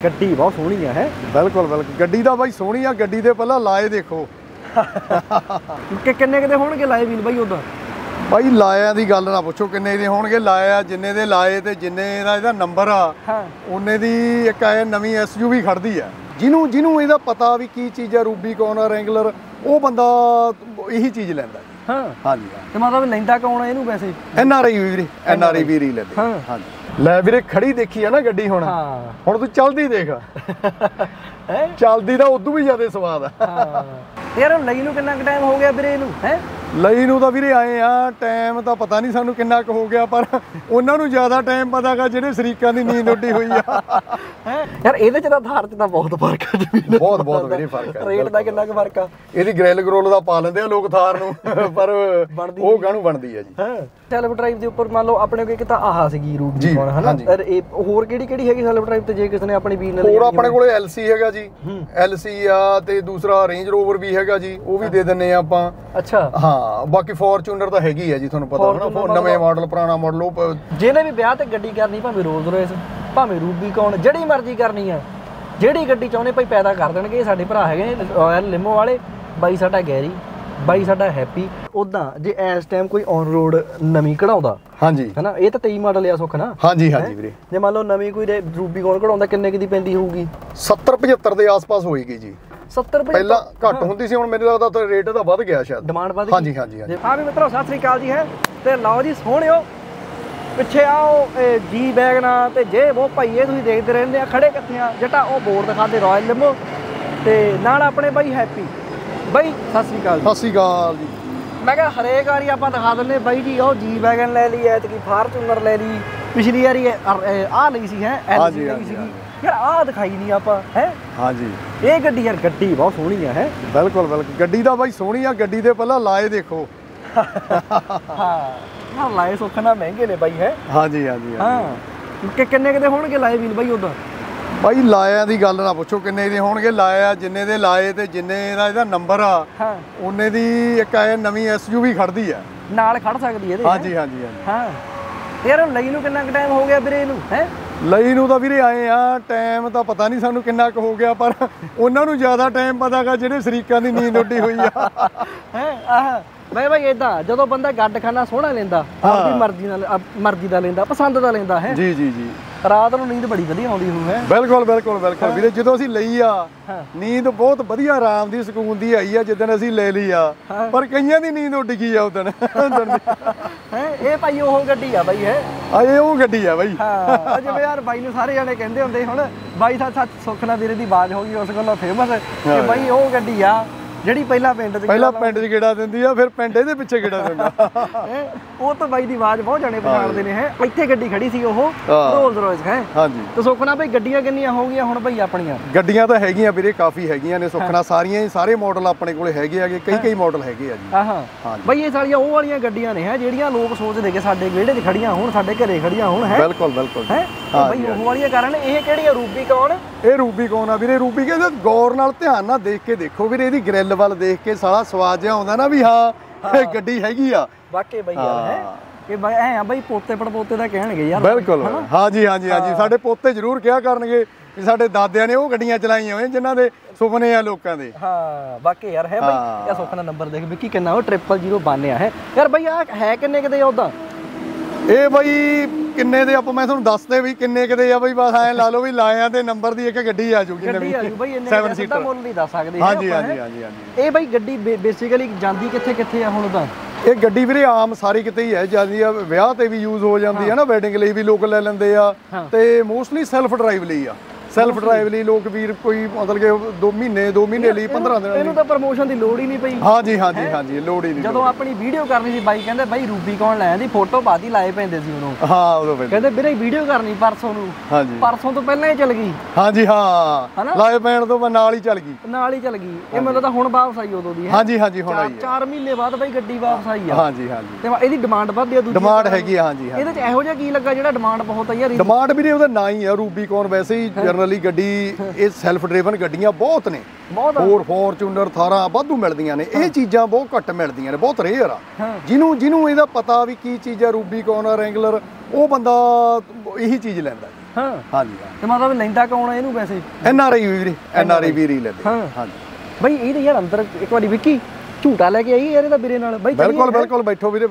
ਗੱਡੀ ਬਹੁਤ ਸੋਹਣੀ ਆ ਹੈ। ਬਿਲਕੁਲ ਬਿਲकुल ਗੱਡੀ ਦਾ ਬਾਈ ਸੋਹਣੀ ਆ। ਗੱਡੀ ਦੇ ਪਹਿਲਾਂ ਲਾਏ ਦੇਖੋ ਕਿ ਕਿੰਨੇ ਕਿਤੇ ਹੋਣਗੇ ਲਾਏ ਵੀਲ ਬਾਈ ਉਦਾਂ? ਬਾਈ ਲਾਇਆਂ ਦੀ ਗੱਲ ਨਾ ਪੁੱਛੋ ਕਿੰਨੇ ਦੇ ਹੋਣਗੇ। ਲਾਇਆ ਜਿੰਨੇ ਦੇ ਲਾਏ ਤੇ ਜਿੰਨੇ ਦਾ ਇਹਦਾ ਨੰਬਰ ਆ ਉਹਨੇ ਦੀ ਇੱਕ ਆਏ ਨਵੀਂ SUV ਖੜਦੀ ਆ। ਜਿਹਨੂੰ ਇਹਦਾ ਪਤਾ ਵੀ ਕੀ ਚੀਜ਼ ਆ ਰੂਬੀਕੌਨ ਆ ਰੈਂਗਲਰ, ਉਹ ਬੰਦਾ ਇਹੀ ਚੀਜ਼ ਲੈਂਦਾ। ਹਾਂ ਹਾਂਜੀ ਤੇ ਮਤਲਬ ਲੈਂਦਾ ਕੌਣ ਆ ਇਹਨੂੰ ਵੈਸੇ? NRI ਵੀਰੇ, NRI ਵੀਰ ਹੀ ਲੈਂਦੇ। ਹਾਂਜੀ ਲੈ ਵੀਰੇ ਖੜੀ ਦੇਖੀ ਆ ਨਾ ਗੱਡੀ ਹੁਣ। ਹੁਣ ਤੂੰ ਚੱਲਦੀ ਦੇਖ ਚੱਲਦੀ ਤਾਂ ਉਦੋਂ ਵੀ ਜ਼ਿਆਦਾ ਸਵਾਦ ਆ। ਯਾਰ ਲਈ ਨੂੰ ਕਿੰਨਾ ਕੁ ਟਾਈਮ ਹੋ ਗਿਆ ਵੀਰੇ ਇਹਨੂੰ ਹੈ? ਲਈ ਨੂੰ ਤਾਂ ਵੀਰੇ ਆਏ ਆ ਟਾਈਮ ਤਾਂ ਪਤਾ ਨਹੀਂ ਸਾਨੂੰ ਕਿੰਨਾ ਕੁ ਹੋ ਗਿਆ, ਪਰ ਉਹਨਾਂ ਨੂੰ ਜ਼ਿਆਦਾ ਟਾਈਮ ਪਤਾ ਗਾ ਜਿਹੜੇ ਸ਼ਰੀਕਾਂ ਦੀ ਨੀਂਦ ਉੱਡੀ ਹੋਈ ਆ। ਯਾਰ ਇਹਦੇ ਚ ਤਾਂ ਆਧਾਰ ਚ ਤਾਂ ਬਹੁਤ ਫਰਕ ਆ ਜੀ। ਬਹੁਤ ਵੀਰੇ ਫਰਕ ਆ। ਰੇਟ ਦਾ ਕਿੰਨਾ ਕੁ ਫਰਕ ਆ? ਇਹਦੀ ਗ੍ਰਿਲ ਗਰੋਲ ਦਾ ਪਾ ਲੈਂਦੇ ਆ ਲੋਕ ਥਾਰ ਨੂੰ, ਪਰ ਉਹ ਗਾਣੂ ਬਣਦੀ ਆ ਜੀ। ਸੈਲਫ ਡਰਾਈਵ ਦੇ ਉੱਪਰ ਮੰਨ ਲਓ ਆਪਣੇ ਕੋਲ ਇੱਕ ਤਾਂ ਆਹ ਸੀਗੀ ਰੂਬੀਕੌਨ ਹਨਾ, ਹੋਰ ਕਿਹੜੀ ਹੈਗੀ ਸੈਲਫ ਡਰਾਈਵ ਤੇ ਜੇ ਕਿਸੇ ਨੇ ਆਪਣੀ ਵੀਰ ਨਾਲ? ਹੋਰ ਆਪਣੇ ਕੋਲੇ LC ਹੈਗਾ ਜੀ, LC ਆ ਤੇ ਦੂਸਰਾ ਰੇਂਜ ਰੋਵਰ ਵੀ ਹੈਗਾ ਜੀ, ਉਹ ਵੀ ਦੇ ਦਿੰਨੇ ਆ ਆਪਾਂ। ਅੱਛਾ ਹਾਂ ਬਾਕੀ ਫੋਰਚੂਨਰ ਤਾਂ ਹੈਗੀ ਆ ਜੀ, ਤੁਹਾਨੂੰ ਪਤਾ ਹੋਣਾ ਨਵੇਂ ਮਾਡਲ ਪੁਰਾਣਾ ਮਾਡਲ। ਉਹ ਜਿਹਨੇ ਵੀ ਵਿਆਹ ਤੇ ਗੱਡੀ ਕਰਨੀ, ਭਾਵੇਂ ਰੋਲਸ ਰੋਇਸ ਭਾਵੇਂ ਰੂਬੀਕੌਨ, ਜਿਹੜੀ ਮਰਜ਼ੀ ਕਰਨੀ ਆ, ਜਿਹੜੀ ਗੱਡੀ ਚਾਹੁੰਦੇ ਭਾਈ ਪੈਦਾ ਕਰ ਦੇਣਗੇ। ਸਾਡੇ ਭਰਾ ਹੈਗੇ ਨੇ ਰਾਇਲ ਲਿਮੋ ਵਾਲੇ, ਬਾਈ ਸਾਡਾ ਗੈਰੀ, ਬਾਈ ਸਾਡਾ ਹੈਪੀ। ਉਦਾਂ ਜੇ ਇਸ ਟਾਈਮ ਕੋਈ ਔਨ ਰੋਡ ਨਵੀਂ ਕਢਾਉਂਦਾ ਹਾਂਜੀ ਹਨਾ, ਇਹ ਤਾਂ 23 ਮਾਡਲ ਆ ਸੁੱਖ ਨਾ। ਹਾਂਜੀ ਵੀਰੇ ਜੇ ਮੰਨ ਲਓ ਨਵੀਂ ਕੋਈ ਰੂਬੀਕੌਨ ਕਢਾਉਂਦਾ ਕਿੰਨੇ ਕੀ ਦੀ ਪੈਂਦੀ ਹੋਊਗੀ? 70-75 ਦੇ ਆਸ-ਪਾਸ ਹੋਏਗੀ ਜੀ। 70 ਪਹਿਲਾਂ ਘੱਟ ਹੁੰਦੀ ਸੀ, ਹੁਣ ਮੈਨੂੰ ਲੱਗਦਾ ਤਾਂ ਰੇਟ ਇਹਦਾ ਵੱਧ ਗਿਆ ਸ਼ਾਇਦ, ਡਿਮਾਂਡ ਵੱਧ ਗਈ। ਹਾਂਜੀ ਹਾਂ ਵੀ ਮਿੱਤਰੋ ਸਤਿ ਸ੍ਰੀ ਅਕਾਲ ਜੀ। ਹੈ ਤੇ ਲਓ ਜੀ ਸੋਹਣਿਓ ਪਿੱਛੇ ਆਓ ਜੀ ਵੈਗਨਾ ਤੇ ਜੇ ਉਹ ਭਾਈਏ ਤੁਸੀਂ ਦੇਖਦੇ ਰਹਿੰਦੇ ਆ ਖੜੇ ਕਿੱਥੇ ਆ ਜਟਾ, ਉਹ ਬੋਰਡ ਦਿਖਾਦੇ ਰਾਇਲ ਲਿਮੋ ਤੇ ਨਾਲ ਆਪਣੇ ਬਾਈ ਹੈਪੀ। ਬਾਈ ਸਤਿ ਸ੍ਰੀ ਅਕਾਲ। ਸਤਿ ਸ੍ਰੀ ਅਕਾਲ ਜੀ। ਮੈਂ ਕਿਹਾ ਹਰੇਕ ਵਾਰੀ ਆਪਾਂ ਦਿਖਾ ਦਿੰਦੇ ਬਾਈ ਜੀ ਉਹ ਜੀ ਵੈਗਨ ਲੈ ਲਈ, ਐਤਕੀ ਫਾਰਚੂਨਰ ਲੈ ਲਈ, ਪਿਛਲੀ ਵਾਰੀ ਆਹ ਲਈ ਸੀ ਹੈ LC ਲਈ ਸੀਗੀ, ਯਾਰ ਆਹ ਦਿਖਾਈ ਨਹੀਂ ਆਪਾਂ ਹੈ। ਹਾਂਜੀ ਇਹ ਗੱਡੀ ਯਾਰ ਗੱਡੀ ਬਹੁਤ ਸੋਹਣੀ ਆ ਹੈ। ਬਿਲਕੁਲ ਗੱਡੀ ਦਾ ਬਾਈ ਸੋਹਣੀ ਆ। ਗੱਡੀ ਦੇ ਪਹਿਲਾਂ ਲਾਏ ਦੇਖੋ। ਹਾਂ ਲਾਏ ਸੁੱਖ ਨਾਲ ਮਹਿੰਗੇ ਨੇ ਬਾਈ ਹੈ। ਹਾਂਜੀ ਹਾਂ ਕਿ ਕਿੰਨੇ ਕਿਤੇ ਹੋਣਗੇ ਲਾਏ ਵੀਲ ਬਾਈ ਉਦਾਂ? ਬਾਈ ਲਾਇਆਂ ਦੀ ਗੱਲ ਨਾ ਪੁੱਛੋ ਕਿੰਨੇ ਦੇ ਹੋਣਗੇ। ਲਾਇਆ ਜਿੰਨੇ ਦੇ ਲਾਏ ਤੇ ਜਿੰਨੇ ਦਾ ਇਹਦਾ ਨੰਬਰ ਆ ਉਹਨੇ ਦੀ ਇੱਕ ਆਏ ਨਵੀਂ SUV ਖੜਦੀ ਆ, ਨਾਲ ਖੜ ਸਕਦੀ ਇਹਦੇ। ਹਾਂਜੀ ਹਾਂ ਯਾਰ ਲਈ ਨੂੰ ਕਿੰਨਾ ਕੁ ਟਾਈਮ ਹੋ ਗਿਆ ਵੀਰੇ ਇਹਨੂੰ ਹੈ? ਲਈ ਨੂੰ ਤਾਂ ਵੀਰੇ ਆਏ ਆ ਟਾਈਮ ਤਾਂ ਪਤਾ ਨਹੀਂ ਸਾਨੂੰ ਕਿੰਨਾ ਕੁ ਹੋ ਗਿਆ, ਪਰ ਉਹਨਾਂ ਨੂੰ ਜ਼ਿਆਦਾ ਟਾਈਮ ਪਤਾ ਗਾ ਜਿਹੜੇ ਸ਼ਰੀਕਾਂ ਦੀ ਨੀਂਦ ਉੱਡੀ ਹੋਈ ਆ। ਆਹ ਬਾਈ ਏਦਾਂ ਜਦੋਂ ਬੰਦਾ ਗੱਡ ਖਾਣਾ ਸੋਹਣਾ ਲੈਂਦਾ ਆਪਣੀ ਮਰਜ਼ੀ ਦਾ ਲੈਂਦਾ, ਪਸੰਦ ਦਾ ਲੈਂਦਾ ਹੈ ਜੀ ਰਾਤ ਨੂੰ ਨੀਂਦ ਬੜੀ ਵਧੀਆ ਆਉਂਦੀ ਹੋਊ ਹੈ। ਬਿਲਕੁਲ ਵੀਰੇ ਜਦੋਂ ਅਸੀਂ ਲਈ ਆ ਨੀਂਦ ਬਹੁਤ ਵਧੀਆ ਆਰਾਮ ਦੀ ਸਕੂਨ ਦੀ ਆਈ ਆ ਜਿੱਦਣ ਅਸੀਂ ਲੈ ਲਈ ਆ, ਪਰ ਕਈਆਂ ਦੀ ਨੀਂਦ ਉੱਡ ਗਈ ਆ ਉਦਣ। ਇਹ ਭਾਈ ਉਹ ਗੱਡੀ ਆ ਬਾਈ ਹੈ। ਇਹ ਉਹ ਗੱਡੀ ਆ ਬਾਈ। ਹਾਂ ਜਿਵੇਂ ਯਾਰ ਬਾਈ ਨੂੰ ਸਾਰੇ ਜਾਣੇ ਕਹਿੰਦੇ ਹੁੰਦੇ, ਹੁਣ ਬਾਈ ਦਾ ਸੱਚ ਸੁੱਖ ਨਾਲ ਵੀਰੇ ਦੀ ਆਵਾਜ਼ ਹੋ ਗਈ ਉਸ ਗੱਲੋਂ ਫੇਮਸ ਕਿ ਬਾਈ ਉਹ ਗੱਡੀ ਆ ਜਿਹੜੀ ਪਹਿਲਾਂ ਪਿੰਡ 'ਚ ਗੇੜਾ ਦਿੰਦੀ ਆ, ਫਿਰ ਪਿੰਡ ਇਹਦੇ ਪਿੱਛੇ ਗੇੜਾ ਦਿੰਦਾ। ਉਹ ਤਾਂ ਬਾਈ ਦੀ ਆਵਾਜ਼ ਬਹੁਤ ਜਾਣੇ ਪਛਾਣਦੇ ਨੇ ਹੈ। ਇੱਥੇ ਗੱਡੀ ਖੜੀ ਸੀ ਉਹ ਰੋਲਸ ਰੋਇਸ ਹੈ। ਹਾਂਜੀ ਤੇ ਸੁਖਣਾ ਬਾਈ ਗੱਡੀਆਂ ਕਿੰਨੀਆਂ ਹੋ ਗਈਆਂ ਹੁਣ ਬਾਈ ਆਪਣੀਆਂ? ਗੱਡੀਆਂ ਤਾਂ ਹੈਗੀਆਂ ਵੀਰੇ ਕਾਫੀ ਹੈਗੀਆਂ ਨੇ ਸੁਖਣਾ, ਸਾਰੀਆਂ ਹੀ ਸਾਰੇ ਮਾਡਲ ਆਪਣੇ ਕੋਲੇ ਹੈਗੇ ਆਗੇ, ਕਈ ਮਾਡਲ ਹੈਗੇ ਆ ਜੀ। ਹਾਂ ਬਾਈ ਇਹ ਸਾਰੀਆਂ ਉਹ ਵਾਲੀਆਂ ਗੱਡੀਆਂ ਨੇ ਹੈ ਜਿਹੜੀਆਂ ਲੋਕ ਸੋਚਦੇ ਕਿ ਸਾਡੇ ਵਿਹੜੇ 'ਚ ਖੜੀਆਂ ਹੋਣ, ਸਾਡੇ ਘਰੇ ਖੜੀਆਂ ਹੋਣ ਹੈ। ਬਿਲਕੁਲ ਹੈ ਬਾਈ ਉਹ ਵਾਲੀਆਂ ਕਾਰਨ। ਇਹ ਕਿਹੜੀ ਆ ਰੂਬੀਕੌਨ? ਇਹ ਰੂਬੀਕੌਨ ਆ ਵੀਰੇ। ਰੂਬੀਕੌਨ ਗੌਰ ਨਾਲ ਧਿਆਨ ਨਾਲ ਦੇਖ ਕੇ ਦੇਖੋ ਵੀਰੇ, ਇਹਦੀ ਗ੍ਰਿਲ ਵੱਲ ਦੇਖ ਕੇ ਸਾਲਾ ਸਵਾਦ ਜਿਹਾ ਆਉਂਦਾ ਨਾ ਵੀ ਹਾਂ ਇਹ ਗੱਡੀ ਹੈਗੀ ਆ ਵਾਕਈ ਬਾਈ ਯਾਰ ਹੈ। ਇਹ ਬਾਈ ਐ ਆ ਬਾਈ ਪੋਤੇ ਪੜਪੋਤੇ ਦਾ ਕਹਿਣਗੇ ਯਾਰ। ਬਿਲਕੁਲ ਹਾਂਜੀ ਸਾਡੇ ਪੋਤੇ ਜ਼ਰੂਰ ਕਿਹਾ ਕਰਨਗੇ ਵੀ ਸਾਡੇ ਦਾਦਿਆਂ ਨੇ ਉਹ ਗੱਡੀਆਂ ਚਲਾਈਆਂ ਹੋਈਆਂ ਜਿਨ੍ਹਾਂ ਦੇ ਸੁਪਨੇ ਆ ਲੋਕਾਂ ਦੇ। ਹਾਂ ਬਾਕੀ ਯਾਰ ਹੈ ਬਾਈ। ਇਹ ਸੁੱਖ ਦਾ ਨੰਬਰ ਦੇਖ ਵਿੱਕੀ ਕਿੰਨਾ ਉਹ 000 ਬਣਿਆ ਹੈ ਯਾਰ ਬਾਈ। ਆ ਹੈ ਕਿੰਨੇ ਕਿਤੇ ਉਹਦਾ? ਇਹ ਬਾਈ ਕਿੰਨੇ ਦੇ ਆਪਾਂ ਮੈਂ ਤੁਹਾਨੂੰ ਦੱਸਦੇ ਵੀ ਕਿੰਨੇ ਕਿਤੇ ਆ ਬਾਈ, ਬਸ ਐ ਲਾ ਲਓ ਵੀ ਲਾਇਆਂ ਦੇ ਨੰਬਰ ਦੀ ਇੱਕ ਗੱਡੀ ਆ ਜੂਗੀ ਨਵੀਂ। ਬਾਈ ਇੰਨੇ ਸਿੱਧਾ ਮੁੱਲ ਨਹੀਂ ਦੱਸ ਸਕਦੇ। ਹਾਂਜੀ ਇਹ ਬਾਈ ਗੱਡੀ ਬੇਸਿਕਲੀ ਜਾਂਦੀ ਕਿੱਥੇ ਆ ਹੁਣ ਤਾਂ? ਇਹ ਗੱਡੀ ਵੀਰੇ ਆਮ ਸਾਰੀ ਕਿਤੇ ਹੀ ਹੈ ਜਾਂਦੀ ਆ, ਵਿਆਹ ਤੇ ਵੀ ਯੂਜ਼ ਹੋ ਜਾਂਦੀ ਹੈ ਨਾ, ਵੈਡਿੰਗ ਲਈ ਵੀ ਲੋਕ ਲੈ ਲੈਂਦੇ ਆ, ਤੇ ਮੋਸਟਲੀ ਸੈਲਫ ਡਰਾਈਵ ਲਈ ਆ। ਸੈਲਫ ਡਰਾਈਵ ਲਈ ਲੋਕ ਵੀਰ ਕੋਈ ਮਤਲਬ ਕਿ 2 ਮਹੀਨੇ ਲਈ 15 ਦਿਨ ਇਹਨੂੰ ਤਾਂ ਪ੍ਰਮੋਸ਼ਨ ਦੀ ਲੋੜ ਹੀ ਨਹੀਂ ਪਈ। ਹਾਂਜੀ ਲੋੜ ਹੀ ਨਹੀਂ। ਜਦੋਂ ਆਪਣੀ ਵੀਡੀਓ ਕਰਨੀ ਸੀ ਬਾਈ ਕਹਿੰਦੇ ਬਾਈ ਰੂਬੀਕੌਨ ਲੈਣ ਦੀ ਫੋਟੋ ਬਾਦੀ ਲਾਏ ਪੈਂਦੇ ਸੀ ਉਹਨੂੰ। ਹਾਂ ਉਦੋਂ ਕਹਿੰਦੇ ਵੀਰੇ ਵੀਡੀਓ ਕਰਨੀ ਪਰਸੋਂ ਨੂੰ। ਪਰਸੋਂ ਤੋਂ ਪਹਿਲਾਂ ਹੀ ਚੱਲ ਗਈ। ਲਾਏ ਪੈਣ ਤੋਂ ਨਾਲ ਹੀ ਚੱਲ ਗਈ। ਇਹ ਮੈਨੂੰ ਤਾਂ ਹੁਣ ਵਾਪਸ ਆਈ ਉਦੋਂ ਦੀ। ਹਾਂਜੀ ਹੁਣ ਆਈ 4 ਮਹੀਨੇ ਬਾਅਦ ਬਾਈ ਗੱਡੀ ਵਾਪਸ ਆਈ ਆ। ਹਾਂਜੀ ਤੇ ਇਹਦੀ ਡਿਮਾਂਡ ਵੱਧਦੀ ਆ। ਦੂਜੀ ਡਿਮਾਂਡ ਹੈਗੀ ਆ। ਹਾਂਜੀ ਇਹਦੇ ਚ ਇਹੋ ਜਿਹਾ ਕੀ ਲੱਗਾ ਜਿਹੜਾ ਡਿਮਾਂਡ ਬਹੁਤ ਆ ਯਾਰ? ਡਿਮਾਂਡ ਵੀਰੇ ਉਹਦਾ ਨਾਂ ਹੀ ਆ ਰੂਬੀਕੌਨ। ਵੈਸੇ ਹੀ ਜਨਰਲੀ ਗੱਡੀ ਇਹ ਸੈਲਫ ਡਰਾਈਵਨ ਗੱਡੀਆਂ ਬਹੁਤ ਨੇ, ਹੋਰ ਫੋਰਚੂਨਰ ਥਾਰਾਂ ਵਾਧੂ ਮਿਲਦੀਆਂ ਨੇ। ਇਹ ਚੀਜ਼ਾਂ ਬਹੁਤ ਘੱਟ ਮਿਲਦੀਆਂ ਨੇ, ਬਹੁਤ ਰੇਅਰ ਆ। ਜਿਹਨੂੰ ਇਹਦਾ ਪਤਾ ਵੀ ਕੀ ਚੀਜ਼ ਆ ਰੂਬੀਕੌਨ ਆ ਰੈਂਗਲਰ, ਉਹ ਬੰਦਾ ਇਹੀ ਚੀਜ਼ ਲੈਂਦਾ। ਹਾਂਜੀ ਤੇ ਮਤਲਬ ਲੈਂਦਾ ਕੌਣ ਇਹਨੂੰ ਵੈਸੇ? NRI ਵੀਰੇ, NRI ਵੀਰ ਹੀ ਲੈਂਦੇ। ਹਾਂਜੀ ਬਈ ਇਹਦੇ ਯਾਰ ਅੰਦਰ ਇੱਕ ਵਾਰੀ ਵਿੱਕੀ ਝੂਟਾ ਲੈ ਕੇ ਆਈ ਯਾਰ ਇਹਦਾ ਵੀਰੇ ਨਾਲ। ਬਈ ਬਿਲਕੁਲ ਬਿਲਕੁਲ, ਬੈਠੋ ਵੀਰੇ।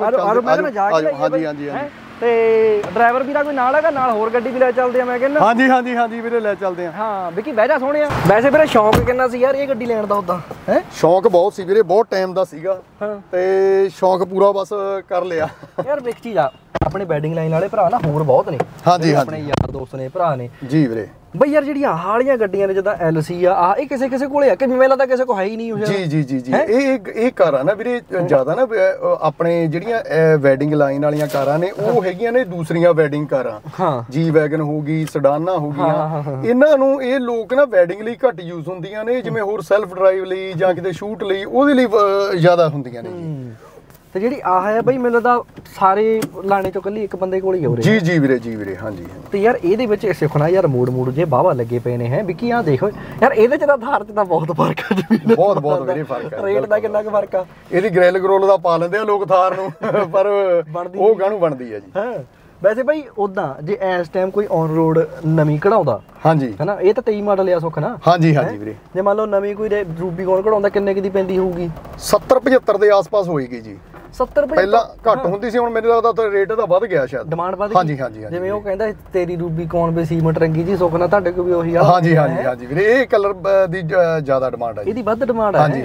ਹਾਂਜੀ ਹਾਂਜੀ। ਤੇ ਡਰਾਈਵਰ ਵੀਰਾ ਕੋਈ ਨਾਲ ਹੈਗਾ? ਨਾਲ ਹੋਰ ਗੱਡੀ ਵੀ ਲੈ ਚੱਲਦੇ ਆ ਮੈਂ ਕਹਿੰਦਾ। ਹਾਂਜੀ ਹਾਂਜੀ ਹਾਂਜੀ ਵੀਰੇ, ਲੈ ਚੱਲਦੇ ਆ। ਹਾਂ ਵਿੱਕੀ ਬਹਿ ਜਾ ਸੋਹਣਿਆ। ਵੈਸੇ ਵੀਰੇ ਸ਼ੌਂਕ ਕਿੰਨਾ ਸੀ ਯਾਰ ਇਹ ਗੱਡੀ ਲੈਣ ਦਾ ਉਦਾਂ? ਹੈ ਸ਼ੌਂਕ ਬਹੁਤ ਸੀ ਵੀਰੇ, ਬਹੁਤ ਟਾਈਮ ਦਾ ਸੀਗਾ ਤੇ ਸ਼ੌਂਕ ਪੂਰਾ ਬਸ ਕਰ ਲਿਆ ਯਾਰ। ਵੇਖ ਚੀਜ਼ ਆ, ਆਪਣੇ ਵੈਡਿੰਗ ਲਾਈਨ ਵਾਲੇ ਭਰਾ ਨਾ ਹੋਰ ਬਹੁਤ ਨੇ। ਹਾਂਜੀ ਆਪਣੇ ਯਾਰ ਦੋਸਤ ਨੇ, ਭਰਾ ਨੇ ਜੀ ਵੀਰੇ। ਬਈ ਯਾਰ ਜਿਹੜੀਆਂ ਆਹ ਵਾਲੀਆਂ ਗੱਡੀਆਂ ਨੇ ਜਿੱਦਾਂ LC ਆ, ਇਹ ਕਿਸੇ ਕਿਸੇ ਕੋਲੇ ਆ ਕਿ ਮੈਨੂੰ ਲੱਗਦਾ ਕਿਸੇ ਕੋਲ ਹੈ ਹੀ ਨਹੀਂ। ਜੀ ਇਹ ਕਾਰਾਂ ਨਾ ਵੀਰੇ ਜ਼ਿਆਦਾ ਨਾ ਆਪਣੇ ਜਿਹੜੀਆਂ ਵੈਡਿੰਗ ਲਾਈਨ ਵਾਲੀਆਂ ਕਾਰਾਂ ਨੇ ਉਹ ਹੈਗੀਆਂ ਨੇ ਦੂਸਰੀਆਂ ਵੈਡਿੰਗ ਕਾਰਾਂ। ਜੀ ਵੈਗਨ ਹੋ ਗਈ, ਸਡਾਨਾ ਹੋ ਗਈਆਂ, ਇਹਨਾਂ ਨੂੰ ਇਹ ਲੋਕ ਨਾ ਵੈਡਿੰਗ ਲਈ ਘੱਟ ਯੂਜ਼ ਹੁੰਦੀਆਂ ਨੇ, ਜਿਵੇਂ ਹੋਰ ਸੈਲਫ ਡਰਾਈਵ ਲਈ ਜਾਂ ਕਿਤੇ ਸ਼ੂਟ ਲਈ ਉਹਦੇ ਲਈ ਜ਼ਿਆਦਾ ਹੁੰਦੀਆਂ ਨੇ ਜੀ। ਤੇ ਜਿਹੜੀ ਆਹ ਹੈ ਬਈ ਮੈਨੂੰ ਲੱਗਦਾ ਸਾਰੇ ਲਾਣੇ ਚੋਂ ਕੱਲੀ ਇੱਕ ਬੰਦੇ ਕੋਲ ਹੀ ਹੋ ਰਹੀ। ਜੀ ਵੀਰੇ ਹਾਂਜੀ। ਤੇ ਯਾਰ ਇਹਦੇ ਵਿੱਚ ਸਿੱਖਣਾ ਯਾਰ ਮੋੜ ਜੇ ਬਾਵਾ ਲੱਗੇ ਪਏ ਨੇ। ਹੈ ਵਿੱਕੀ ਆਹ ਦੇਖੋ ਯਾਰ, ਇਹਦੇ ਚ ਤਾਂ ਆਧਾਰ ਚ ਤਾਂ ਬਹੁਤ ਫਰਕ ਆ ਜੀ। ਬਹੁਤ ਵੀਰੇ ਫਰਕ ਆ। ਰੇਟ ਦਾ ਕਿੰਨਾ ਕੁ ਫਰਕ ਆ? ਇਹਦੀ ਗ੍ਰਿਲ ਗਰੋਲ ਦਾ ਪਾ ਲੈਂਦੇ ਆ ਲੋਕ ਥਾਰ ਨੂੰ, ਪਰ ਉਹ ਕਾਹਨੂੰ ਬਣਦੀ ਆ ਜੀ। ਵੈਸੇ ਬਈ ਉਦਾਂ ਜੇ ਇਸ ਟਾਈਮ ਕੋਈ ਔਨ ਰੋਡ ਨਵੀਂ ਕਢਾਉਂਦਾ, ਹਾਂਜੀ ਹੈਨਾ, ਇਹ ਤਾਂ 23 ਮਾਡਲ ਆ ਸੁੱਖ ਨਾ। ਹਾਂਜੀ ਵੀਰੇ। ਜੇ ਮੰਨ ਲਓ ਨਵੀਂ ਕੋਈ ਰੂਬੀਕੌਨ ਕਢਾਉਂਦਾ ਕਿੰਨੇ ਕੁ ਦੀ ਪੈਂਦੀ ਹੋਊਗੀ? 70-75 ਦੇ ਆਸ-ਪਾਸ ਹੋਏਗੀ ਜੀ। 70 ਪਹਿਲਾਂ ਘੱਟ ਹੁੰਦੀ ਸੀ, ਹੁਣ ਮੇਰੇ ਲੱਗਦਾ ਤਾਂ ਰੇਟ ਇਹਦਾ ਵੱਧ ਗਿਆ ਸ਼ਾਇਦ, ਡਿਮਾਂਡ ਵੱਧ ਗਈ। ਹਾਂਜੀ ਜਿਵੇਂ ਉਹ ਕਹਿੰਦਾ ਤੇਰੀ ਰੂਬੀਕੌਨ ਵੀ ਸੀਮੈਂਟ ਰੰਗੀ ਜੀ ਸੁੱਖ ਨਾਲ, ਤੁਹਾਡੇ ਕੋਲ ਵੀ ਉਹੀ ਆ? ਹਾਂਜੀ ਵੀਰੇ, ਇਹ ਕਲਰ ਦੀ ਜ਼ਿਆਦਾ ਡਿਮਾਂਡ ਆ ਜੀ। ਇਹਦੀ ਵੱਧ ਡਿਮਾਂਡ ਆ। ਹਾਂਜੀ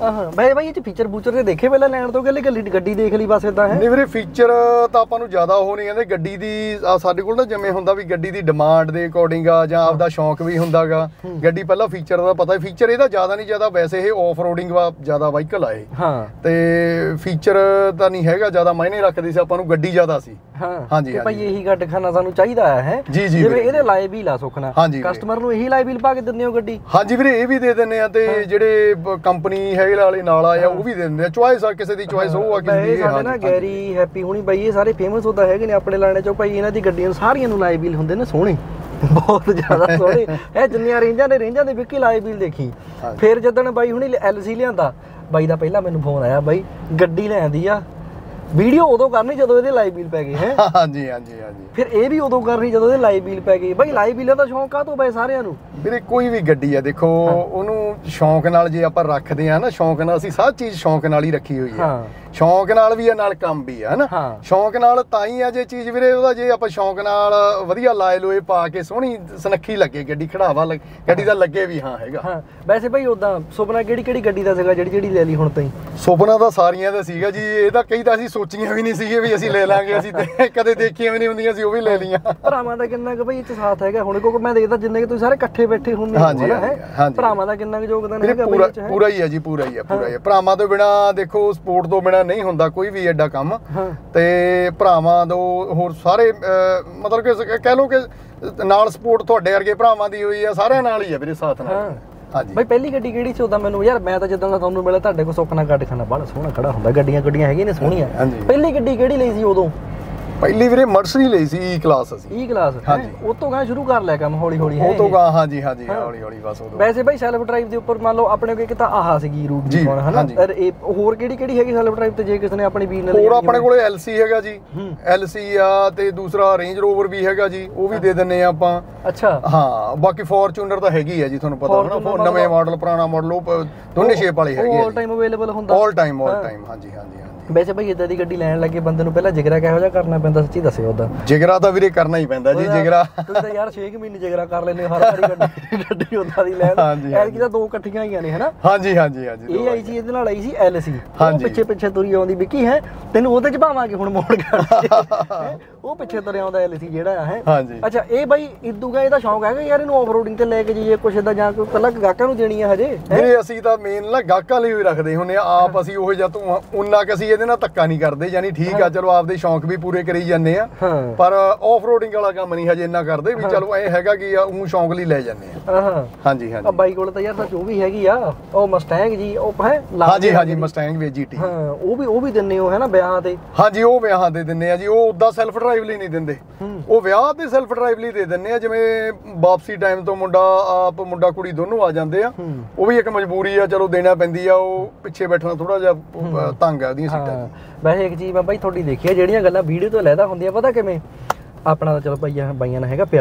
ਬਾਈ ਇਹ ਚ ਫੀਚਰ ਫੂਚਰ ਤੇ ਦੇਖੇ ਪਹਿਲਾਂ ਲੈਣ ਤੋਂ ਕਿ ਗੱਡੀ ਦੇਖ ਲਈ ਬਸ ਇਦਾਂ ਹੈ? ਨਹੀਂ ਵੀਰੇ, ਫੀਚਰ ਤਾਂ ਆਪਾਂ ਨੂੰ ਜ਼ਿਆਦਾ ਉਹ ਨਹੀਂ ਕਹਿੰਦੇ। ਗੱਡੀ ਦੀ ਸਾਡੇ ਕੋਲ ਨਾ ਜਿਵੇਂ ਹੁੰਦਾ ਵੀ ਗੱਡੀ ਦੀ ਡਿਮਾਂਡ ਦੇ ਅਕੋਰਡਿੰਗ ਆ ਜਾਂ ਆਪਦਾ ਸ਼ੌਂਕ ਵੀ ਹੁੰਦਾਗਾ। ਗੱਡੀ ਪਹਿਲਾਂ ਫੀਚਰ ਦਾ ਪਤਾ, ਫੀਚਰ ਇਹਦਾ ਜ਼ਿਆਦਾ ਨਹੀਂ, ਜ਼ਿਆਦਾ ਵੈਸੇ ਇਹ ਆਫ ਰੋਡਿੰਗ ਜ਼ਿਆਦਾ ਵਾਹੀਕਲ ਆ ਇਹ। ਤੇ ਫੀਚਰ ਤਾਂ ਨਹੀਂ ਹੈਗਾ ਜ਼ਿਆਦਾ ਮਾਇਨੇ ਰੱਖਦੀ ਸੀ, ਆਪਾਂ ਨੂੰ ਗੱਡੀ ਜ਼ਿਆਦਾ ਸੀ। ਹਾਂਜੀ ਭਾਈ ਇਹੀ ਗੱਡਖਾਨਾ ਸਾਨੂੰ ਚਾਹੀਦਾ ਹੈ। ਜਿਵੇਂ ਇਹਦੇ ਲਾਏ ਵੀ ਲਾ ਸੁੱਖਣਾ, ਕਸਟਮਰ ਨੂੰ ਇਹੀ ਲਾਏ ਬਿਲ ਪਾ ਕੇ ਦਿੰਦੇ ਹੋ ਗੱਡੀ? ਹਾਂਜੀ ਵੀਰੇ, ਇਹ ਵੀ ਦੇ ਦਿੰਦੇ ਆ ਤੇ ਜਿਹੜੇ ਕੰਪਨੀ ਹੈਗੇ ਵਾਲੇ ਨਾਲ ਆ ਉਹ ਵੀ ਦੇ ਦਿੰਦੇ ਆ। ਚੁਆਇਸ ਆ, ਕਿਸੇ ਦੀ ਚੁਆਇਸ ਉਹ ਆ ਕਿਸੇ ਦੀ। ਸਾਡੇ ਨਾ ਗੈਰੀ ਹੈਪੀ ਹੁਣੀ ਬਾਈ ਇਹ ਸਾਰੇ ਫੇਮਸ ਹੁੰਦਾ ਹੈਗੇ ਨੇ ਆਪਣੇ ਲਾਣੇ ਚੋਂ ਭਾਈ। ਇਹਨਾਂ ਦੀ ਗੱਡੀਆਂ ਸਾਰੀਆਂ ਨੂੰ ਲਾਏ ਬਿਲ ਹੁੰਦੇ ਨੇ ਸੋਹਣੇ, ਬਹੁਤ ਜ਼ਿਆਦਾ ਸੋਹਣੇ। ਇਹ ਜਿੰਨੀਆਂ ਰੇਂਜਾਂ ਦੇ ਵਿੱਕੀ ਲਾਏ ਬਿਲ ਦੇਖੀ। ਫਿਰ ਜਦੋਂ ਬਾਈ ਹੁਣੀ LC ਲਿਆਂਦਾ, ਬਾਈ ਦਾ ਪਹਿਲਾਂ ਮੈਨੂੰ ਫੋਨ ਆਇਆ, ਬਾਈ ਗੱਡੀ ਲੈਂਦੀ ਆ, ਵੀਡੀਓ ਉਦੋਂ ਕਰਨੀ ਜਦੋਂ ਇਹਦੇ ਲਾਈਵ ਬਿਲ ਪੈ ਗਏ। ਹੈ ਹਾਂਜੀ ਫਿਰ ਇਹ ਵੀ ਉਦੋਂ ਕਰਨੀ ਜਦੋਂ ਇਹਦੇ ਲਾਈਵ ਬਿਲ ਪੈ ਗਏ। ਬਾਈ ਲਾਈਵ ਬਿੱਲਾਂ ਦਾ ਸ਼ੌਂਕ ਆ ਤੋਂ ਬਾਈ ਸਾਰਿਆਂ ਨੂੰ ਵੀਰੇ। ਕੋਈ ਵੀ ਗੱਡੀ ਆ ਦੇਖੋ, ਉਹਨੂੰ ਸ਼ੌਂਕ ਨਾਲ ਜੇ ਆਪਾਂ ਰੱਖਦੇ ਆ ਨਾ, ਸ਼ੌਂਕ ਨਾਲ ਅਸੀਂ ਸਾਰੀ ਚੀਜ਼ ਸ਼ੌਂਕ ਨਾਲ ਹੀ ਰੱਖੀ ਹੋਈ ਆ। ਸ਼ੌਂਕ ਨਾਲ ਵੀ ਆ, ਨਾਲ ਕੰਮ ਵੀ ਆ, ਹਨਾ। ਸ਼ੌਂਕ ਨਾਲ ਤਾਂ ਹੀ ਆ ਜੇ ਚੀਜ਼ ਵੀਰੇ ਉਹਦਾ, ਜੇ ਆਪਾਂ ਸ਼ੌਂਕ ਨਾਲ ਵਧੀਆ ਲਾਏ ਲੋਏ ਪਾ ਕੇ ਸੋਹਣੀ ਸੁਨੱਖੀ ਲੱਗੇ ਗੱਡੀ, ਖੜਾਵਾ ਗੱਡੀ ਦਾ ਲੱਗੇ ਵੀ ਹਾਂ ਹੈਗਾ। ਵੈਸੇ ਭਾਈ ਉਦਾਂ ਸੁਪਨਾ ਕਿਹੜੀ ਗੱਡੀ ਦਾ ਸੀਗਾ ਜਿਹੜੀ ਲੈ ਲਈ ਹੁਣ ਤਾਈਂ? ਸੁਪਨਾ ਤਾਂ ਸਾਰੀਆਂ ਦਾ ਸੀਗਾ ਜੀ। ਇਹ ਤਾਂ ਕਈ ਤਾਂ ਅਸੀਂ ਸੋਚੀਆਂ ਵੀ ਨਹੀਂ ਸੀਗੇ ਵੀ ਅਸੀਂ ਲੈ ਲਾਂਗੇ, ਅਸੀਂ ਤੇ ਕਦੇ ਦੇਖੀਆਂ ਵੀ ਨਹੀਂ ਹੁੰਦੀਆਂ ਸੀ, ਉਹ ਵੀ ਲੈ ਲਈਆਂ। ਭਰਾਵਾਂ ਦਾ ਕਿੰਨਾ ਕੁ ਭਾਈ ਇੱਥੇ ਸਾਥ ਹੈਗਾ ਹੁਣ? ਕਿਉਂਕਿ ਮੈਂ ਦੇਖਦਾ ਜਿੰਨੇ ਕਿ ਤੁਸੀਂ ਸਾਰੇ ਇਕੱਠੇ ਬੈਠੇ ਹੁੰਦੇ ਹੋ, ਭਰਾਵਾਂ ਦਾ ਕਿੰਨਾ ਕੁ ਯੋਗਦਾਨ ਹੈਗਾ? ਪੂਰਾ ਹੀ ਹੈ ਜੀ, ਪੂਰਾ ਹੀ ਹੈ। ਭਰਾਵਾਂ ਤੋਂ ਬਿਨਾ ਦੇਖੋ, ਸਪੋਰਟ ਤੋਂ ਬਿਨਾ ਨਹੀਂ ਹੁੰਦਾ ਕੋਈ ਵੀ ਐਡਾ ਕੰਮ। ਤੇ ਭਰਾਵਾਂ ਤੋਂ ਹੋਰ ਸਾਰੇ ਮਤਲਬ ਕਿ ਕਹਿ ਲਓ ਕਿ ਨਾਲ ਸਪੋਰਟ ਤੁਹਾਡੇ ਵਰਗੇ ਭਰਾਵਾਂ ਦੀ ਹੋਈ ਆ, ਸਾਰਿਆਂ ਨਾਲ ਹੀ ਆ ਵੀਰੇ, ਸਾਥ ਨਾਲ। ਹਾਂਜੀ ਬਾਈ ਪਹਿਲੀ ਗੱਡੀ ਕਿਹੜੀ ਸੀ ਉਦਾਂ? ਮੈਨੂੰ ਯਾਰ ਮੈਂ ਤਾਂ ਜਿੱਦਾਂ ਦਾ ਤੁਹਾਨੂੰ ਮਿਲਿਆ ਤੁਹਾਡੇ ਕੋਲ ਸੁੱਖਣਾ ਗੱਡਖਾਨਾ ਬੜਾ ਸੋਹਣਾ ਖੜਾ ਹੁੰਦਾ, ਗੱਡੀਆਂ ਹੈਗੀਆਂ ਨੇ ਸੋਹਣੀਆਂ। ਪਹਿਲੀ ਗੱਡੀ ਕਿਹੜੀ ਲਈ ਸੀ ਉਦੋਂ? ਪਹਿਲੀ ਵੀਰੇ ਮਰਸਡੀ ਲਈ ਸੀ, E ਕਲਾਸ ਅਸੀਂ। E class? ਹਾਂਜੀ। ਉਹ ਤੋਂ ਗਾਂ ਸ਼ੁਰੂ ਕਰ ਲਿਆ ਕੰਮ ਹੌਲੀ ਉਹ ਤੋਂ ਗਾਂ। ਹਾਂਜੀ ਹੌਲੀ ਬਸ। ਵੈਸੇ ਬਾਈ ਸੈਲਫ ਡਰਾਈਵ ਦੇ ਉੱਪਰ ਮੰਨ ਲਓ ਆਪਣੇ ਕੋਲ ਇੱਕ ਤਾਂ ਆਹ ਸੀਗੀ ਰੂਬੀਕੌਨ, ਹਨਾ। ਹੋਰ ਕਿਹੜੀ ਹੈਗੀ ਸੈਲਫ ਡਰਾਈਵ ਤੇ ਜੇ ਕਿਸੇ ਨੇ ਆਪਣੀ ਵੀਰ ਨਾਲ? ਹੋਰ ਆਪਣੇ ਕੋਲੇ LC ਹੈਗਾ ਜੀ, LC ਆ, ਤੇ ਦੂਸਰਾ ਰੇਂਜ ਰੋਵਰ ਵੀ ਹੈਗਾ ਜੀ, ਉਹ ਵੀ ਦੇ ਦਿੰਨੇ ਆ ਆਪਾਂ। ਅੱਛਾ। ਹਾਂ, ਬਾਕੀ ਫੋਰਚੂਨਰ ਤਾਂ ਹੈਗੀ ਆ ਜੀ, ਤੁਹਾਨੂੰ ਪਤਾ ਹੋਣਾ, ਨਵੇਂ ਮਾਡਲ ਪੁਰਾਣਾ ਮਾਡਲ, ਉਹ ਦੋਨੇ ਸ਼ੇਪ ਵਾਲੇ ਹੈਗੇ ਆ। ਆਲ ਟਾਈਮ ਅਵੇਲੇਬਲ ਹੁੰਦਾ? ਆਲ ਟਾਈਮ ਹਾਂਜੀ। ਵੈਸੇ ਭਾਈ ਇਦਾਂ ਦੀ ਗੱਡੀ ਲੈਣ ਲੱਗੇ ਬੰਦੇ ਨੂੰ ਪਹਿਲਾਂ ਜਿਗਰਾ ਕਿਹੋ ਜਿਹਾ ਕਰਨਾ ਪੈਂਦਾ, ਸੱਚੀ ਦੱਸਿਓ ਉਦਾਂ? ਜਿਗਰਾ ਤਾਂ ਵੀਰੇ ਕਰਨਾ ਹੀ ਪੈਂਦਾ ਜੀ। ਜਿਗਰਾ ਤੁਸੀਂ ਤਾਂ ਯਾਰ 6 ਮਹੀਨੇ ਜਿਗਰਾ ਕਰ ਲੈਂਦੇ ਹਰ ਵਾਰੀ ਗੱਡੀ ਉਦਾਂ ਦੀ ਲੈਣ। ਐਤਕੀ ਤਾਂ 2 ਇਕੱਠੀਆਂ ਆਈਆਂ ਨੇ, ਹਨਾ। ਹਾਂਜੀ ਇਹ ਆਈ ਸੀ, ਇਹਦੇ ਨਾਲ ਆਈ ਸੀ LC। ਪਿੱਛੇ ਤੁਰੀ ਆਉਂਦੀ ਵਿੱਕੀ, ਹੈ ਤੈਨੂੰ ਉਹਦੇ ਚ ਭਾਵਾਂਗੇ ਹੁਣ ਮੋੜ ਕਰ। ਉਹ ਪਿੱਛੇ ਤੁਰਿਆ ਆਉਂਦਾ LC ਜਿਹੜਾ ਹੈ। ਅੱਛਾ, ਇਹ ਬਾਈ ਇਦੂਗਾ ਇਹਦਾ ਸ਼ੌਂਕ ਹੈਗਾ ਯਾਰ ਇਹਨੂੰ ਆਫ ਰੋਡਿੰਗ ਤੇ ਲੈ ਕੇ ਜਾਈਏ ਕੁਛ ਏਦਾਂ, ਜਾਂ ਕੋਈ ਪਹਿਲਾਂ ਗਾਹਕਾਂ ਨੂੰ ਦੇਣੀ ਆ ਹਜੇ? ਵੀਰੇ ਅਸੀਂ ਤਾਂ ਮੇਨ ਨਾ ਗਾਹਕਾਂ ਲਈ ਰੱਖਦੇ ਹੁੰਦੇ ਆ ਆਪ। ਅਸੀਂ ਉਹ ਜਾਂ ਤੂੰ ਉਨਾ ਕਿ ਅਸੀਂ ਇਹਦੇ ਨਾਲ ਧੱਕਾ ਨਹੀਂ ਕਰਦੇ, ਯਾਨੀ ਠੀਕ ਆ, ਚਲੋ ਆਪਦੇ ਸ਼ੌਂਕ ਵੀ ਪੂਰੇ ਕਰੀ ਜਾਂਦੇ ਆ, ਪਰ ਆਫ ਰੋਡਿੰਗ ਵਾਲਾ ਕੰਮ ਨਹੀਂ ਹਜੇ ਇੰਨਾ ਕਰਦੇ ਵੀ। ਚਲੋ ਇਹ ਹੈਗਾ ਕਿ ਉਹ ਸ਼ੌਂਕ ਲਈ ਲੈ ਜਾਂਦੇ ਆ। ਹਾਂਜੀ ਬਾਈ ਕੋਲ ਤਾਂ ਯਾਰ ਸੱਚ ਉਹ ਵੀ ਹੈਗੀ ਆ, ਉਹ ਮਸਟੈਂਗ ਜੀ, ਉਹ ਹੈ। ਹਾਂਜੀ ਮਸਟੈਂਗ ਵੀ GT। ਉਹ ਵੀ ਦਿੰਨੇ ਹੋ, ਹੈ ਨਾ, ਵਿਆਹਾਂ ਤੇ? ਹਾਂਜੀ, ਉਹ ਵਿਆਹਾਂ ਤੇ ਦਿੰਨੇ ਆ ਜੀ। ਉਹ ਉਦਾਂ ਸੈਲਫ ਡਰਾਈਵ ਲਈ ਨਹੀਂ ਦਿੰਦੇ, ਉਹ ਵਿਆਹ ਤੇ ਸੈਲਫ ਡਰਾਈਵ ਲਈ ਦੇ ਦਿੰਨੇ ਆ। ਜਿਵੇਂ ਵਾਪਸੀ ਟਾਈਮ ਤੋਂ ਮੁੰਡਾ ਕੁੜੀ ਦੋਨੋਂ ਆ ਜਾਂਦੇ ਆ, ਉਹ ਵੀ ਇੱਕ ਮਜਬੂਰੀ ਆ, ਚਲੋ ਦੇਣਾ ਪੈਂਦੀ ਆ। ਉਹ ਪਿੱਛੇ ਬੈਠਣਾ ਥੋੜਾ ਜਿਹਾ ਤੰਗ ਆ ਉਹਦੀਆਂ ਸੀਟਾਂ। ਵੈਸੇ ਇੱਕ ਚੀਜ਼ ਮੈਂ ਬਾਈ ਤੁਹਾਡੀ ਦੇਖੀ ਆ, ਜਿਹੜੀਆਂ ਗੱਲਾਂ ਵੀਡੀਓ ਤੋਂ ਲੈਦਾ ਹੁੰਦੀਆਂ, ਪਤਾ ਕਿਵੇਂ? ਆਪਣਾ ਤਾਂ ਚਲੋ ਬਾਈਆਂ ਨਾਲ ਹੈਗਾ ਪਿਆਰ,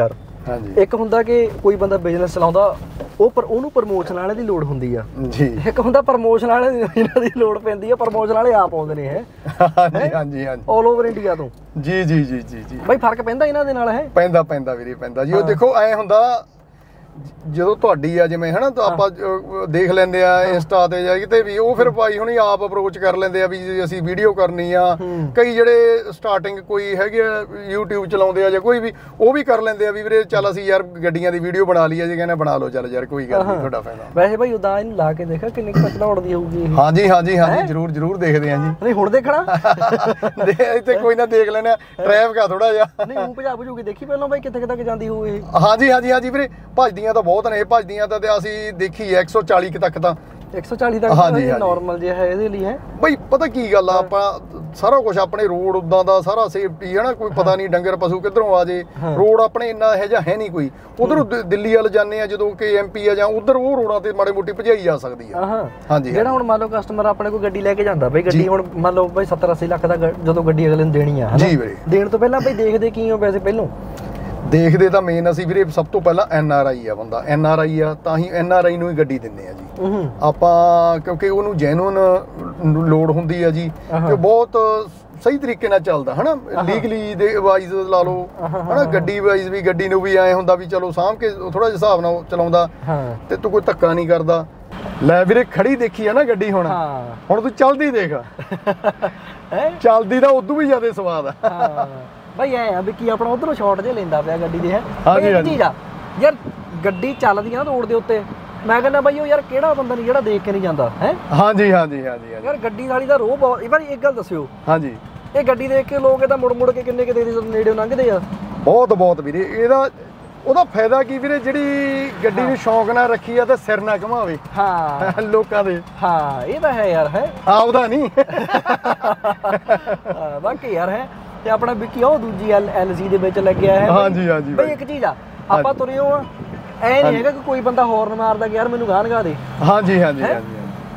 ਇੱਕ ਹੁੰਦਾ ਕਿ ਕੋਈ ਬੰਦਾ ਬਿਜ਼ਨਸ ਚਲਾਉਂਦਾ ਉਹਨੂੰ ਪ੍ਰਮੋਸ਼ਨ ਵਾਲੇ ਦੀ ਲੋੜ ਹੁੰਦੀ ਆ ਜੀ, ਇੱਕ ਹੁੰਦਾ ਪ੍ਰਮੋਸ਼ਨ ਵਾਲੇ ਦੀ ਇਹਨਾਂ ਦੀ ਲੋੜ ਪੈਂਦੀ ਆ, ਪ੍ਰਮੋਸ਼ਨ ਵਾਲੇ ਆਪ ਆਉਂਦੇ ਨੇ ਹੈ ਹਾਂਜੀ ਹਾਂਜੀ ਹਾਂਜੀ ਆਲ ਓਵਰ ਇੰਡੀਆ ਤੋਂ। ਜੀ ਜੀ ਜੀ ਜੀ ਜੀ ਬਈ ਫਰਕ ਪੈਂਦਾ ਇਹਨਾਂ ਦੇ ਨਾਲ ਹੈ? ਪੈਂਦਾ ਵੀਰੇ ਪੈਂਦਾ ਜੀ। ਉਹ ਦੇਖੋ ਐ ਹੁੰਦਾ ਜਦੋਂ ਤੁਹਾਡੀ ਆ ਜਿਵੇਂ ਹਨਾ ਤਾਂ ਆਪਾਂ ਦੇਖ ਲੈਂਦੇ ਆ ਇੰਸਟਾ ਤੇ ਜਾਂ ਕਿਤੇ ਵੀ, ਉਹ ਫਿਰ ਭਾਈ ਹੁਣੀ ਆਪ ਅਪਰੋਚ ਕਰ ਲੈਂਦੇ ਆ ਵੀ ਅਸੀਂ ਵੀਡੀਓ ਕਰਨੀ ਆ। ਕਈ ਜਿਹੜੇ ਸਟਾਰਟਿੰਗ ਕੋਈ ਹੈਗੇ ਆ YouTube ਚਲਾਉਂਦੇ ਆ ਜਾਂ ਕੋਈ ਵੀ, ਉਹ ਵੀ ਕਰ ਲੈਂਦੇ ਆ ਵੀ ਵੀਰੇ ਚੱਲ ਅਸੀਂ ਯਾਰ ਗੱਡੀਆਂ ਦੀ ਵੀਡੀਓ ਬਣਾ ਲਈ ਆ, ਜੇ ਕਹਿੰਦੇ ਬਣਾ ਲਓ ਚੱਲ ਯਾਰ ਕੋਈ ਗੱਲ ਨਹੀਂ, ਤੁਹਾਡਾ ਫਾਇਦਾ। ਵੈਸੇ ਭਾਈ ਉਦਾਂ ਇਹਨੂੰ ਲਾ ਕੇ ਦੇਖਾ ਕਿੰਨੀ ਕੁ ਤੱਕ ਦੌੜਦੀ ਹੋਊਗੀ ਇਹ? ਹਾਂਜੀ ਹਾਂਜੀ ਹਾਂਜੀ ਜ਼ਰੂਰ ਦੇਖਦੇ ਆ ਜੀ। ਨਹੀਂ ਹੁਣ ਦੇਖਣਾ ਇੱਥੇ ਕੋਈ ਨਾ ਦੇਖ ਲੈਣੇ ਆ, ਟ੍ਰੈਫਿਕ ਆ ਥੋੜਾ ਜਿਹਾ। ਨਹੀਂ ਉਹ ਭਜਾ ਭਜੂਗੀ ਦੇਖੀ ਪਹਿਲਾਂ ਬਾਈ ਕਿੱਥੇ ਤੱਕ ਜਾਂਦੀ ਹੋਊ ਇਹ? ਹਾਂਜੀ ਹਾਂਜੀ ਹਾਂਜੀ ਵੀਰੇ ਭੱਜਦੀਆਂ ਤਾਂ ਬਹੁਤ ਨੇ, ਇਹ ਭੱਜਦੀਆਂ ਤਾਂ ਅਸੀਂ ਦੇਖੀ 140 ਤੱਕ ਤਾਂ 140 ਤੱਕ ਨਾਰਮਲ ਜਿਹਾ ਹੈ ਇਹਦੇ ਲਈ ਹੈ ਬਈ। ਪਤਾ ਕੀ ਗੱਲ ਆ, ਆਪਾਂ ਸਾਰਾ ਕੁਝ ਆਪਣੇ ਰੋਡ ਉਦਾਂ ਦਾ ਸਾਰਾ ਸੇਫਟੀ ਹੈ ਨਾ, ਕੋਈ ਪਤਾ ਨਹੀਂ ਡੰਗਰ ਪਸ਼ੂ ਕਿੱਧਰੋਂ ਆ ਜੇ। ਰੋਡ ਆਪਣੇ ਇੰਨਾ ਇਹੋ ਜਿਹਾ ਹੈ ਨਹੀਂ ਕੋਈ। ਉਧਰ ਦਿੱਲੀ ਵੱਲ ਜਾਂਦੇ ਆ ਜਦੋਂ ਕਿ MP ਆ ਜਾਂ ਉਧਰ, ਉਹ ਰੋਡਾਂ ਤੇ ਮਾੜੀ ਮੋਟੀ ਭਜਾਈ ਜਾ ਸਕਦੀ ਆ। ਹਾਂਜੀ ਜਿਹੜਾ ਹੁਣ ਮੰਨ ਲਓ ਕਸਟਮਰ ਆਪਣੇ ਕੋਲ ਗੱਡੀ ਲੈ ਕੇ ਜਾਂਦਾ ਬਈ, ਗੱਡੀ ਹੁਣ ਮੰਨ ਲਓ ਬਈ 70-80 ਲੱਖ ਦਾ ਜਦੋਂ ਗੱਡੀ ਅਗਲੇ ਨੂੰ ਦੇਣੀ ਆ ਜੀ ਵੀਰੇ, ਦੇਣ ਤੋਂ ਪਹਿਲਾਂ ਬਈ ਦੇਖਦੇ ਕੀ ਹੋ? ਵੈਸੇ ਪਹਿਲੋਂ ਦੇਖਦੇ ਤਾਂ ਮੇਨ ਅਸੀਂ ਵੀਰੇ ਸਭ ਤੋਂ ਪਹਿਲਾਂ NRI ਆ ਬੰਦਾ, NRI ਆ ਤਾਂ ਹੀ NRI ਨੂੰ ਹੀ ਗੱਡੀ ਦਿੰਦੇ ਆ ਜੀ ਆਪਾਂ, ਕਿਉਂਕਿ ਉਹਨੂੰ ਜੈਨੂਨ ਲੋਡ ਹੁੰਦੀ ਆ ਜੀ, ਤੇ ਬਹੁਤ ਸਹੀ ਤਰੀਕੇ ਨਾਲ ਚੱਲਦਾ ਹਨਾ, ਲੀਗਲੀ ਦੇ ਵਾਈਜ਼ ਲਾ ਲਓ ਹਨਾ, ਗੱਡੀ ਵਾਈਜ਼ ਵੀ ਗੱਡੀ ਨੂੰ ਵੀ ਐ ਹੁੰਦਾ ਵੀ ਚਲੋ ਸਾਂਭ ਕੇ ਥੋੜਾ ਜਿਹਾ ਹਿਸਾਬ ਨਾਲ ਚਲਾਉਂਦਾ ਤੇ ਤੂੰ ਕੋਈ ਧੱਕਾ ਨਹੀਂ ਕਰਦਾ। ਲੈ ਵੀਰੇ ਖੜੀ ਦੇਖੀ ਆ ਨਾ ਗੱਡੀ, ਹੁਣ ਤੂੰ ਚੱਲਦੀ ਦੇਖ, ਚੱਲਦੀ ਦਾ ਉਦੋਂ ਵੀ ਜ਼ਿਆਦਾ ਸਵਾਦ ਆ ਭਾਈ ਐ ਆ ਵੀ ਕੀ ਆਪਣਾ ਉਧਰੋਂ ਸ਼ਾਟ ਜੇ ਲੈਂਦਾ ਪਿਆ ਗੱਡੀ ਦੇ ਹੈ। ਹਾਂਜੀ ਹਾਂਜੀ ਯਾਰ ਗੱਡੀ ਚੱਲਦੀ ਆ ਨਾ ਰੋਡ ਦੇ ਉੱਤੇ, ਮੈਂ ਕਹਿੰਦਾ ਬਾਈ ਉਹ ਯਾਰ ਕਿਹੜਾ ਬੰਦਾ ਨਹੀਂ ਜਿਹੜਾ ਦੇਖ ਕੇ ਨਹੀਂ ਜਾਂਦਾ ਹੈ। ਹਾਂਜੀ ਹਾਂਜੀ ਹਾਂਜੀ ਯਾਰ ਗੱਡੀ ਵਾਲੀ ਦਾ ਰੋਹ ਬਹੁਤ। ਇਹ ਵਾਰੀ ਇੱਕ ਗੱਲ ਦੱਸਿਓ, ਹਾਂਜੀ ਇਹ ਗੱਡੀ ਦੇਖ ਕੇ ਲੋਕ ਇਹਦਾ ਮੁੜ ਕੇ ਕਿੰਨੇ ਕਿਤੇ ਨੇੜੇ ਲੰਘਦੇ ਆ? ਬਹੁਤ ਵੀਰੇ। ਉਹਦਾ ਫਾਇਦਾ ਕੀ ਵੀਰੇ, ਜਿਹੜੀ ਗੱਡੀ ਨੂੰ ਸ਼ੌਂਕ ਨਾਲ ਰੱਖੀ ਆ ਤੇ ਸਿਰ ਨਾ ਘਮਾਵੇ ਲੋਕਾਂ ਦੇ। ਹਾਂ ਇਹ ਤਾਂ ਹੈ ਯਾਰ, ਹੈ ਆਪਦਾ ਨਹੀਂ ਬਾਕੀ ਯਾਰ ਹੈ। ਤੇ ਆਪਣਾ ਵਿੱਕੀ ਉਹ ਦੂਜੀ LC ਦੇ ਵਿੱਚ ਲੱਗਿਆ ਹੈ। ਹਾਂਜੀ ਹਾਂਜੀ ਬਈ ਇੱਕ ਚੀਜ਼ ਆ, ਆਪਾਂ ਤੁਰੇ ਹੋ ਐ ਨਹੀਂ ਹੈਗਾ ਕਿ ਕੋਈ ਬੰਦਾ ਹੌਰਨ ਮਾਰਦਾ ਕਿ ਯਾਰ ਮੈਨੂੰ ਗਾਹ ਲਗਾ ਦੇ। ਹਾਂਜੀ ਹਾਂਜੀ ਹਾਂਜੀ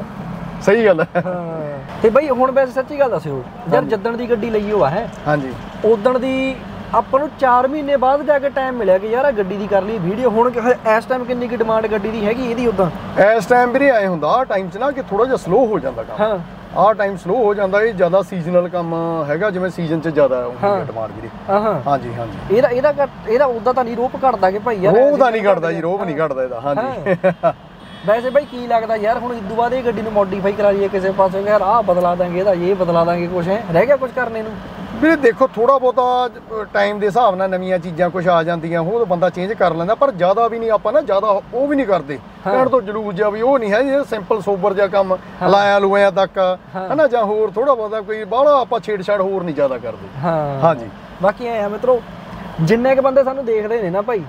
ਸਹੀ ਗੱਲ ਹੈ। ਤੇ ਬਈ ਹੁਣ ਵੈਸੇ ਸੱਚੀ ਗੱਲ ਦੱਸਿਓ ਯਾਰ, ਜਿੱਦਣ ਦੀ ਗੱਡੀ ਲਈ ਉਹ ਹੈ ਹਾਂਜੀ ਉਦਣ ਦੀ ਆਪਾਂ ਨੂੰ 4 ਮਹੀਨੇ ਬਾਅਦ ਜਾ ਕੇ ਟਾਈਮ ਮਿਲਿਆ ਕਿ ਯਾਰ ਆ ਗੱਡੀ ਦੀ ਕਰ ਲਈ ਵੀਡੀਓ। ਹੁਣ ਇਸ ਟਾਈਮ ਕਿੰਨੀ ਕੁ ਡਿਮਾਂਡ ਗੱਡੀ ਦੀ ਹੈਗੀ ਇਹਦੀ? ਉਦਾਂ ਇਸ ਟਾਈਮ ਵੀਰੇ ਆਏ ਹੁੰਦਾ ਆ ਟਾਈਮ 'ਚ ਨਾ ਕਿ ਥੋੜਾ ਜਿਹਾ ਸਲੋ ਹੋ ਜਾਂਦਾ ਕੰਮ। ਆਹ ਟਾਈਮ ਸਲੋ ਹੋ ਜਾਂਦਾ, ਇਹ ਜ਼ਿਆਦਾ ਸੀਜ਼ਨਲ ਕੰਮ ਹੈਗਾ, ਜਿਵੇਂ ਸੀਜ਼ਨ 'ਚ ਜ਼ਿਆਦਾ ਡਿਮਾਂਡ ਵੀਰੇ। ਹਾਂਜੀ ਹਾਂਜੀ ਇਹਦਾ ਉਦਾਂ ਤਾਂ ਨਹੀਂ ਰੋਪ ਘਟਦਾ ਕਿ ਭਾਈ ਯਾਰ? ਰੋਹ ਤਾਂ ਨਹੀਂ ਘਟਦਾ ਜੀ, ਰੋਹ ਨਹੀਂ ਘਟਦਾ ਇਹਦਾ। ਹਾਂਜੀ ਵੈਸੇ ਭਾਈ ਕੀ ਲੱਗਦਾ ਯਾਰ ਹੁਣ ਇਦੋਂ ਬਾਅਦ ਇਹ ਗੱਡੀ ਨੂੰ ਮੋਡੀਫਾਈ ਕਰਾ ਲਈਏ ਕਿਸੇ ਪਾਸੇ, ਯਾਰ ਆਹ ਬਦਲਾ ਦਾਂਗੇ ਇਹਦਾ, ਇਹ ਬਦਲਾ ਦਾਂਗੇ, ਕੁਛ ਹੈ ਰਹਿ ਗਿਆ ਕੁਛ ਕਰਨੇ ਨੂੰ? ਵੀਰੇ ਦੇਖੋ ਥੋੜਾ ਬਹੁਤਾ ਟਾਈਮ ਦੇ ਹਿਸਾਬ ਨਾਲ ਨਵੀਆਂ ਚੀਜ਼ਾਂ ਕੁਝ ਆ ਜਾਂਦੀਆਂ, ਉਹ ਬੰਦਾ ਚੇਂਜ ਕਰ ਲੈਂਦਾ, ਪਰ ਜ਼ਿਆਦਾ ਵੀ ਨਹੀਂ ਆਪਾਂ ਨਾ, ਜ਼ਿਆਦਾ ਉਹ ਵੀ ਨਹੀਂ ਕਰਦੇ ਕਹਿਣ ਤੋਂ ਜਲੂਸ ਜਿਹਾ ਵੀ ਉਹ ਨਹੀਂ ਹੈ ਜੀ। ਸਿੰਪਲ ਸੋਬਰ ਜਿਹਾ ਕੰਮ ਲਾਇਆ ਲੂਇਆ ਤੱਕ ਹਨਾ, ਜਾਂ ਹੋਰ ਥੋੜਾ ਬਹੁਤਾ ਕੋਈ ਬਾਹਲਾ ਆਪਾਂ ਛੇੜਛਾੜ ਹੋਰ ਨਹੀਂ ਜ਼ਿਆਦਾ ਕਰਦੇ। ਹਾਂਜੀ ਬਾਕੀ ਐ ਮਿੱਤਰੋ, ਜਿੰਨੇ ਕ ਬੰਦੇ ਸਾਨੂੰ ਦੇਖਦੇ ਨੇ ਨਾ ਭਾਈ,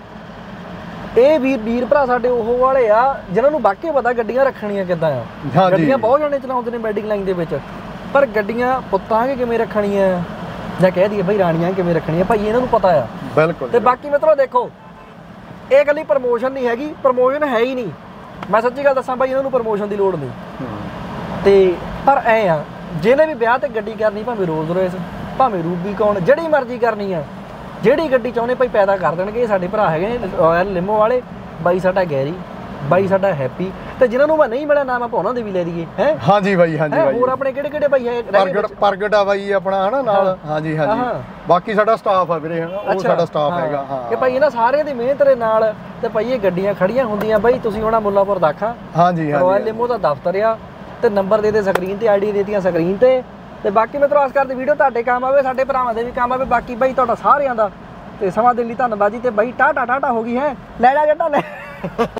ਇਹ ਵੀਰ ਭਰਾ ਸਾਡੇ ਉਹ ਵਾਲੇ ਆ ਜਿਨ੍ਹਾਂ ਨੂੰ ਵਾਕਈ ਪਤਾ ਗੱਡੀਆਂ ਰੱਖਣੀਆਂ ਕਿੱਦਾਂ ਆ। ਗੱਡੀਆਂ ਬਹੁਤ ਜਾਣੇ ਚਲਾਉਂਦੇ ਨੇ ਵੈਡਿੰਗ ਲਾਈਨ ਦੇ ਵਿੱਚ, ਪਰ ਗੱਡੀਆਂ ਪੁੱਤਾਂ ਕਿਵੇਂ ਰੱਖਣੀਆਂ ਜਾਂ ਕਹਿ ਦਈਏ ਬਈ ਰਾਣੀਆਂ ਕਿਵੇਂ ਰੱਖਣੀਆਂ, ਭਾਈ ਇਹਨਾਂ ਨੂੰ ਪਤਾ ਆ। ਬਿਲਕੁਲ। ਤੇ ਬਾਕੀ ਮਿੱਤਰੋ ਦੇਖੋ, ਇਹ ਇਕੱਲੀ ਪ੍ਰਮੋਸ਼ਨ ਨਹੀਂ ਹੈਗੀ, ਪ੍ਰਮੋਸ਼ਨ ਹੈ ਹੀ ਨਹੀਂ। ਮੈਂ ਸੱਚੀ ਗੱਲ ਦੱਸਾਂ ਭਾਈ, ਇਹਨਾਂ ਨੂੰ ਪ੍ਰਮੋਸ਼ਨ ਦੀ ਲੋੜ ਨਹੀਂ। ਤੇ ਪਰ ਐ ਆ, ਜਿਹਨੇ ਵੀ ਵਿਆਹ ਤੇ ਗੱਡੀ ਕਰਨੀ, ਭਾਵੇਂ ਰੋਲਸ ਰੋਇਸ, ਭਾਵੇਂ ਰੂਬੀਕੌਨ, ਜਿਹੜੀ ਮਰਜ਼ੀ ਕਰਨੀ ਆ, ਜਿਹੜੀ ਗੱਡੀ ਚਾਹੁੰਦੇ ਭਾਈ ਪੈਦਾ ਕਰ ਦੇਣਗੇ। ਇਹ ਸਾਡੇ ਭਰਾ ਹੈਗੇ ਨੇ ਰਾਇਲ ਲਿਮੋ ਵਾਲੇ, ਬਾਈ ਸਾਡਾ ਗੈਰੀ, ਬਾਈ ਸਾਡਾ ਹੈਪੀ, ਤੇ ਜਿਨ੍ਹਾਂ ਨੂੰ ਮੈਂ ਨਹੀਂ ਮਿਲਿਆ ਨਾਮ ਆਪਾਂ ਉਹਨਾਂ ਦੇ ਵੀ ਲੈ ਦਈਏ ਹੈ। ਹਾਂਜੀ ਬਾਈ, ਹਾਂਜੀ ਬਾਈ। ਹੋਰ ਆਪਣੇ ਕਿਹੜੇ ਬਾਈ ਹੈ? ਪ੍ਰਗਟ ਆ ਬਾਈ ਆਪਣਾ ਹਨਾ ਨਾਲ। ਹਾਂਜੀ ਹਾਂਜੀ ਬਾਕੀ ਸਾਡਾ ਸਟਾਫ ਆ ਵੀਰੇ, ਉਹ ਸਾਡਾ ਸਟਾਫ ਹੈਗਾ। ਹਾਂ ਕਿ ਭਾਈ ਇਹਨਾਂ ਸਾਰਿਆਂ ਦੀ ਮਿਹਨਤ ਦੇ ਨਾਲ ਤੇ ਭਾਈ ਇਹ ਗੱਡੀਆਂ ਖੜੀਆਂ ਹੁੰਦੀਆਂ। ਬਾਈ ਤੁਸੀਂ ਹੋਣਾ ਮੁੱਲਾਪੁਰ ਦਾਖਾ, ਹਾਂਜੀ ਹਾਂਜੀ ਰਾਇਲ ਲਿਮੋ ਦਾ ਦਫ਼ਤਰ ਆ, ਤੇ ਨੰਬਰ ਦੇ ਸਕਰੀਨ ਤੇ, ਆਈਡੀ ਦੇਤੀਆਂ ਸਕਰੀਨ ਤੇ। ਤੇ ਬਾਕੀ ਮਿੱਤਰੋ ਆਸ ਕਰਦੇ ਵੀਡੀਓ ਤੁਹਾਡੇ ਕੰਮ ਆਵੇ, ਸਾਡੇ ਭਰਾਵਾਂ ਦੇ ਵੀ ਕੰਮ ਆਵੇ। ਬਾਕੀ ਬਾਈ ਤੁਹਾਡਾ ਸਾਰਿਆਂ ਦਾ ਤੇ ਸਮਾਂ ਦੇਣ ਲਈ ਧੰਨਵਾਦ ਜੀ। ਤੇ ਬਾਈ ਟਾਟਾ ਹੋ ਗਈ ਹੈ, ਲੈ ਜਾ ਜੱਟਾ ਲੈ।